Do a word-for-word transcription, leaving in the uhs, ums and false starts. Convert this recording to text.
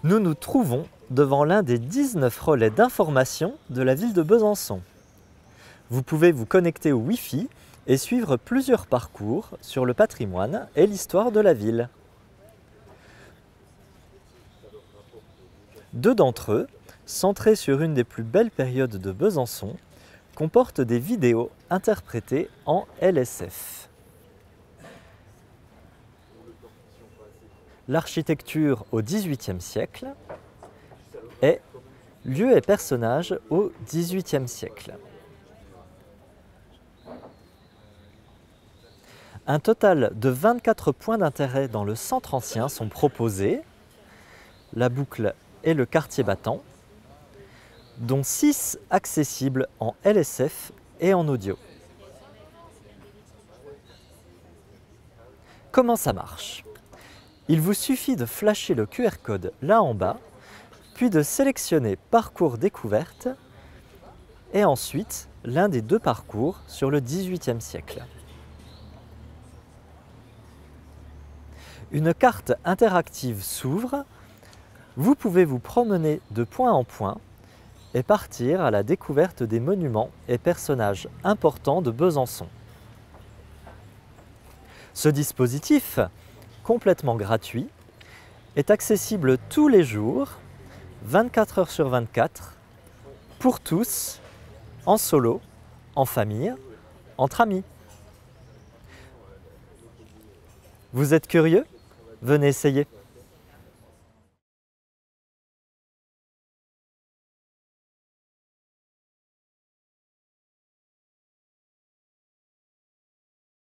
Nous nous trouvons devant l'un des dix-neuf relais d'information de la ville de Besançon. Vous pouvez vous connecter au Wi-Fi et suivre plusieurs parcours sur le patrimoine et l'histoire de la ville. Deux d'entre eux, centrés sur une des plus belles périodes de Besançon, comportent des vidéos interprétées en L S F. L'architecture au dix-huitième siècle et lieux et personnages au dix-huitième siècle. Un total de vingt-quatre points d'intérêt dans le centre ancien sont proposés, la boucle et le quartier battant, dont six accessibles en L S F et en audio. Comment ça marche? Il vous suffit de flasher le Q R code là en bas, puis de sélectionner Parcours découverte et ensuite l'un des deux parcours sur le dix-huitième siècle. Une carte interactive s'ouvre, vous pouvez vous promener de point en point et partir à la découverte des monuments et personnages importants de Besançon. Ce dispositif, complètement gratuit, est accessible tous les jours, vingt-quatre heures sur vingt-quatre, pour tous, en solo, en famille, entre amis. Vous êtes curieux? Venez essayer.